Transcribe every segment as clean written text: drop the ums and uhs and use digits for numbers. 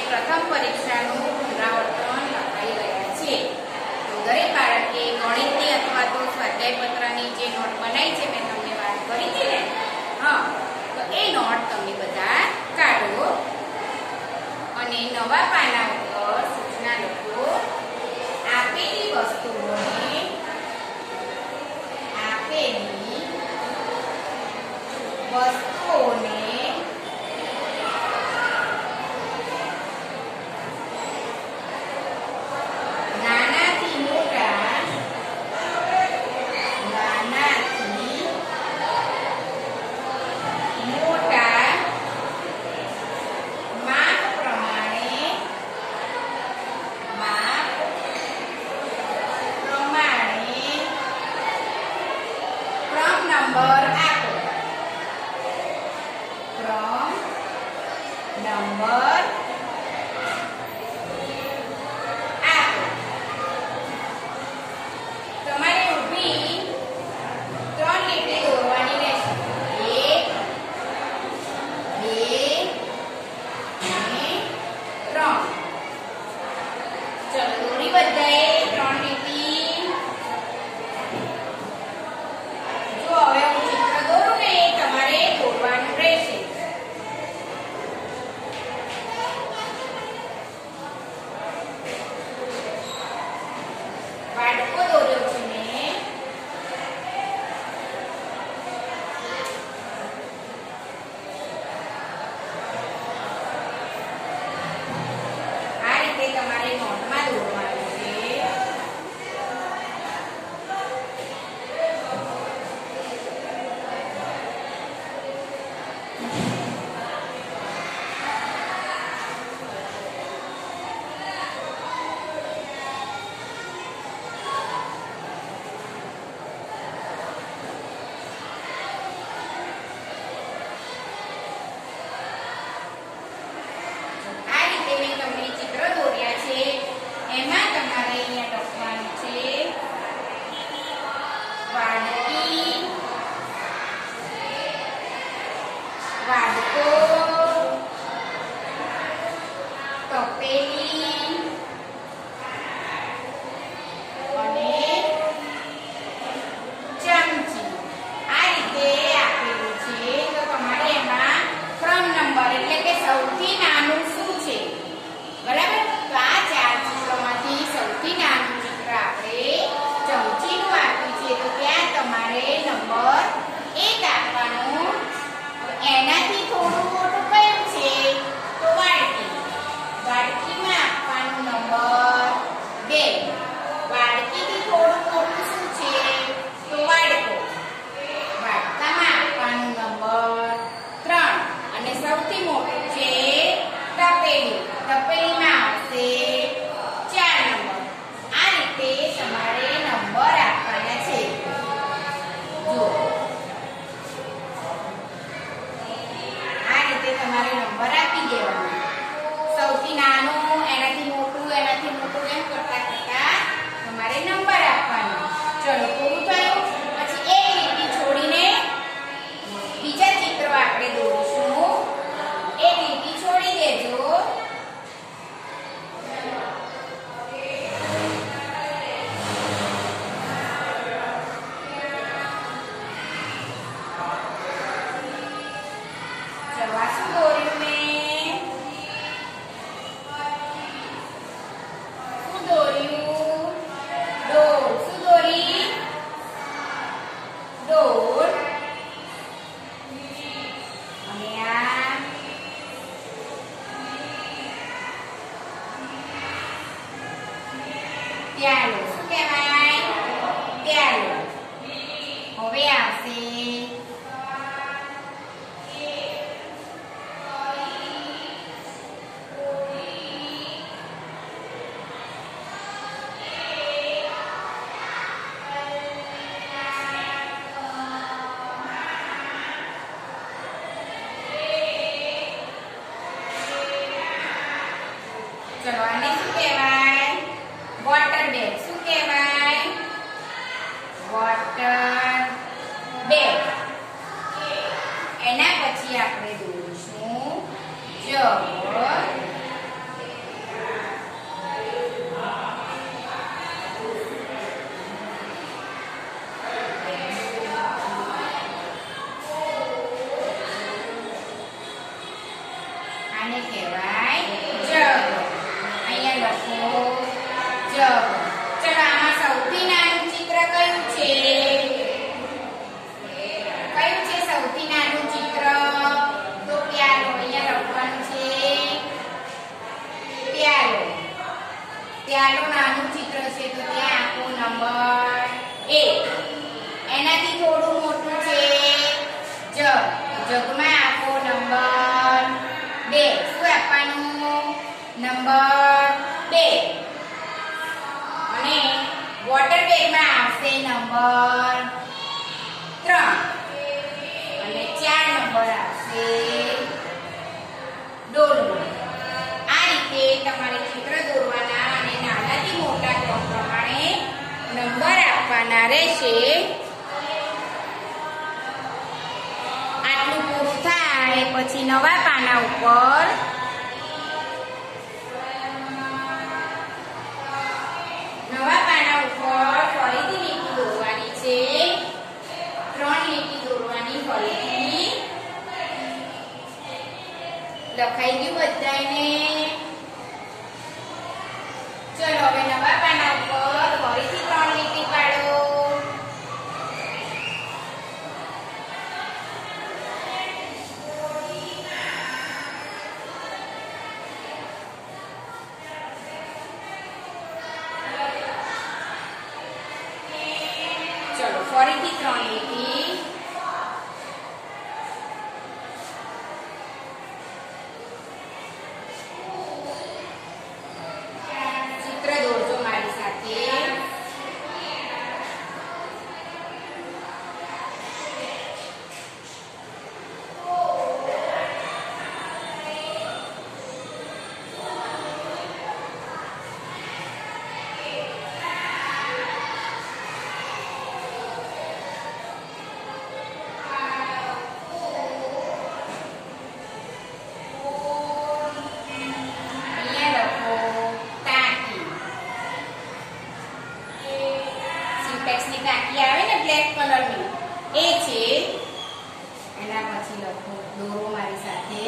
પ્રથમ પરીક્ષાનું પુનરાવર્તન લખાઈ રહ્યા છે. તો દરેક બાળકે ગણિતની અથવા તો સ્વાધ્યાય પત્રની જે નોટ બનાવી છે મેં તમને વાત કરી હતી ને, હા, તો એ નોટ તમે બધા કાઢો અને નવા પાના ઉપર સૂચના લખો. આપેલી વસ્તુઓને નાનાથી મોટા માપ પ્રમાણે ક્રમ નંબર આપો. ક્રમ નંબર આપો. તમારે ઊભી 3 લીટી દોરવાની રહેશે. 1 2 અને 3. ચલો દોરી બધાએ 3 લીટી. જો હવે હું ચિત્ર દોરું ને એ તમારે દોરવાનું રહેશે. વાડકો દોર્યો છે મેં. આ રીતે તમારે નોટમાં દોરવાનું છે. આ રીતે મેં તમને ચિત્ર દોર્યા છે. એમાં તમારે અહીંયા લખવાનું છે વાડકી, વાડકો, તપેલી અને ચમચી. આ રીતે આપેલું છે. તો તમારે એમાં ક્રમ નંબર એટલે કે સૌથી નાનું શું છે, બરાબર? તો આ 4 ચિત્રોમાંથી સૌથી નાનું ચિત્ર આપણે ચમચીનું આપ્યું છે. તો ત્યાં તમારે નંબર 1 આપવાનો. એનાથી થોડું મોટું કયું છે? તો વાડકી. વાડકીમાં આપવાનો નંબર 2. વાડકીથી થોડું મોટું શું છે? તો વાડકો. વાડકામાં આપવાનો નંબર 3. અને સૌથી મોટું છે તપેલી. તપેલીમાં આવશે 4 નંબર. આ રીતે તમારે નંબર આપવાના છે. જો આ રીતે તમારે નંબર આપી દેવાના. સૌથી નાનું, એનાથી મોટું, એનાથી મોટું એમ કરતા કરતા તમારે નંબર આપવાનો. ચલો પૂરું થયું. પછી એક લીટી છોડીને બીજા ચિત્રો આપણે દોરીશું. એક લીટી છોડી દેજો. ચલો આ શું દોર્યું મેં? શું દોર્યું? ડોર. શું દોરી? ડોર. અને આ પ્યાલો. શું કહેવાય? પ્યાલો. હવે આવશે ચલો આને શું કહેવાય? Water bag. શું કહેવાય? Water bag. એના પછી આપણે દોરીશું જગ. જગ. ચલો આમાં સૌથી નાનું ચિત્ર કયું છે? કયું છે સૌથી નાનું ચિત્ર? તો પ્યાલો. અહીંયા લખવાનું છે પ્યાલો. પ્યાલો નાનું ચિત્ર છે તો ત્યાં આપો નંબર 1. એનાથી થોડું મોટું છે જગ. જગમાં આપો નંબર 2. શું આપવાનું? નંબર 2. અને વોટર બેગમાં આવશે નંબર 3 અને 4 નંબર આવશે ડોલમાં. આ રીતે તમારે ચિત્ર દોરવાના અને નાનાથી મોટા ક્રમ પ્રમાણે નંબર આપવાના રહેશે. આટલું પૂરું થાય પછી નવા પાના ઉપર ફરીથી લીટી દોરવાની છે. 3 લીટી દોરવાની ફરીથી. લખાઈ ગયું બધાને? ચલો હવે નવા પાના ઉપર ફરીથી 3 લીટી પાડો. ચલો ફરીથી 3 લીટી. ચિત્ર દોરજો મારી સાથે. ની ટાંકી આવે ને બ્લેક કલરની એ છે. એના પછી લખો દોરો મારી સાથે.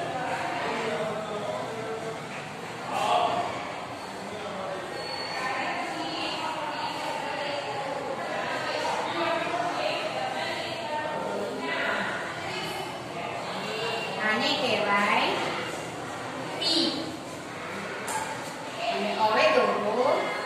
આને કહેવાય પી. અને હવે દોરો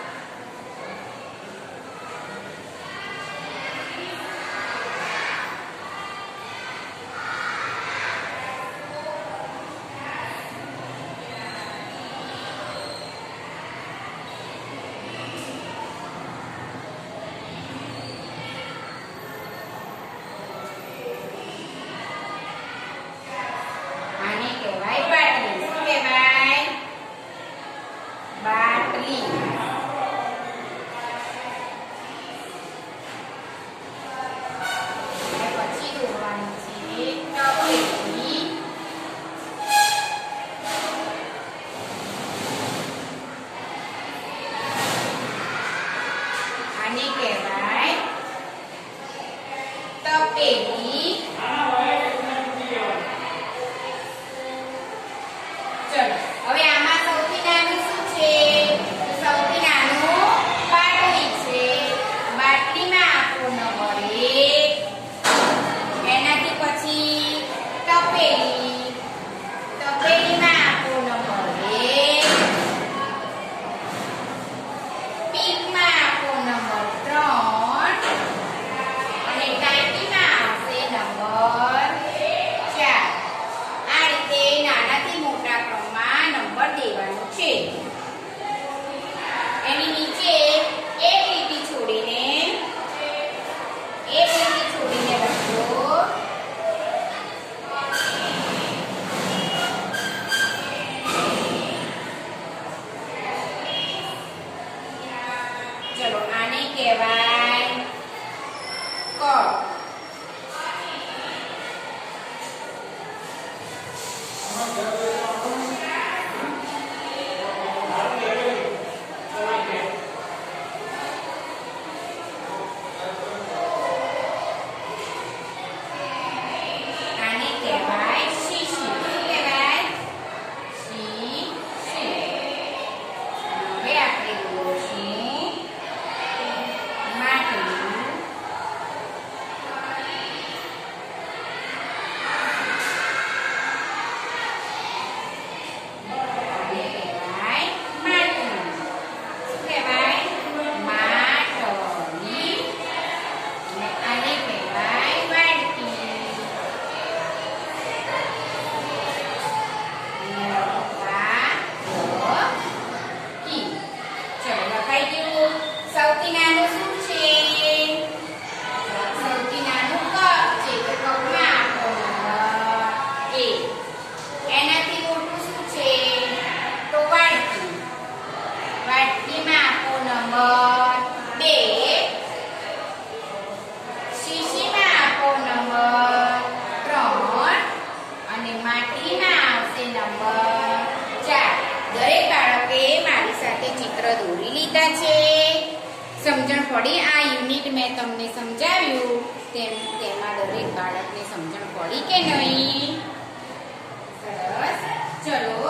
બાટલી. પછી દોરવાનું છે ટપલી. આને કહેવાય તપેલી. ચલો હવે આમાં સૌથી નાનું શું છે? સૌથી નાનું બાટલી છે. બાટલીમાં આપો નંબર 1. એનાથી પછી તપેલી. તપેલીમાં આપો નંબર 2. પીકમાં આપો નંબર 3 અને ટાંકીમાં આવશે નંબર 4. આ રીતે નાનાથી મોટા ક્રમમાં નંબર દેવાનો છે. એની નીચે એક લીટી છોડીને લખો ચલો આને કહેવાય કપ. હવે આપણે સૌથી નાનું શું છે? સૌથી નાનું કપ છે, તો કપમાં આપો નંબર 1. એનાથી મોટું શું છે? તો વાટકી. વાટકીમાં આપો નંબર 2. શીશીમાં આપો નંબર 3 અને માટીમાં આવશે નંબર 4. દરેક બાળકે મારી સાથે ચિત્ર દોરી લીધા છે. સમજણ પડી? આ યુનિટ મેં તમને સમજાવ્યું તેમાં દરેક બાળકને સમજણ પડી કે નહીં? સરસ. ચલો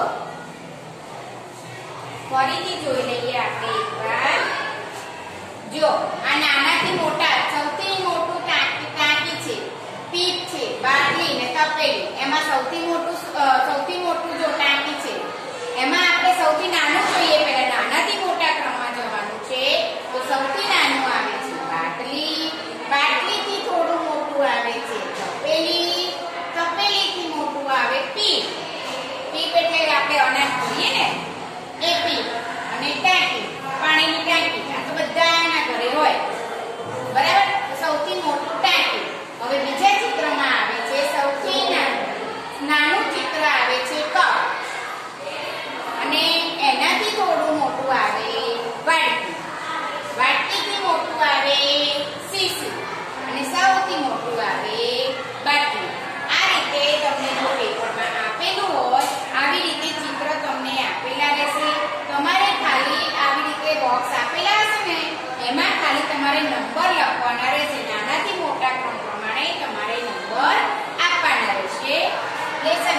ફરીથી જોઈ લઈએ આપણે એકવાર. જો આ નાનાથી મોટા સૌથી મોટું ટાંકી છે, પીપ છે, બાટલી ને તપેલી. એમાં સૌથી મોટું જો ટાંકી છે એમાં આપણે સૌથી નાનું જોઈએ. પહેલા નાનાથી મોટા ક્રમમાં જવાનું છે. તો સૌથી નાનું આવે છે બાટલી. બાટલીથી થોડું મોટું આવે છે તપેલી. તપેલીથી મોટું આવે પીપ. પીપ એટલે આપણે અનાજ ભરીએ ને એ પીપ. અને ટાંકી, પાણીની ટાંકી. આ તો બધાના ઘરે હોય, બરાબર? સૌથી મોટું ટાંકી. હવે બીજા ચિત્રમાં આવે છે સૌથી નાનું ચિત્ર આવે છે કપ. અને એનાથી થોડું મોટું આવે વાટકી. વાટકીથી મોટું આવે શીશી. અને સૌથી મોટું આવે બાટલી. આ રીતે તમને જો પેપરમાં આપેલું હોય આવી રીતે ચિત્ર તમને આપેલા રહેશે. તમારે ખાલી આવી રીતે બોક્સ આપેલા હશે ને એમાં ખાલી તમારે નંબર લખવાના રહેશે. નાનાથી મોટા ક્રમ પ્રમાણે તમારે નંબર આપવાના રહેશે.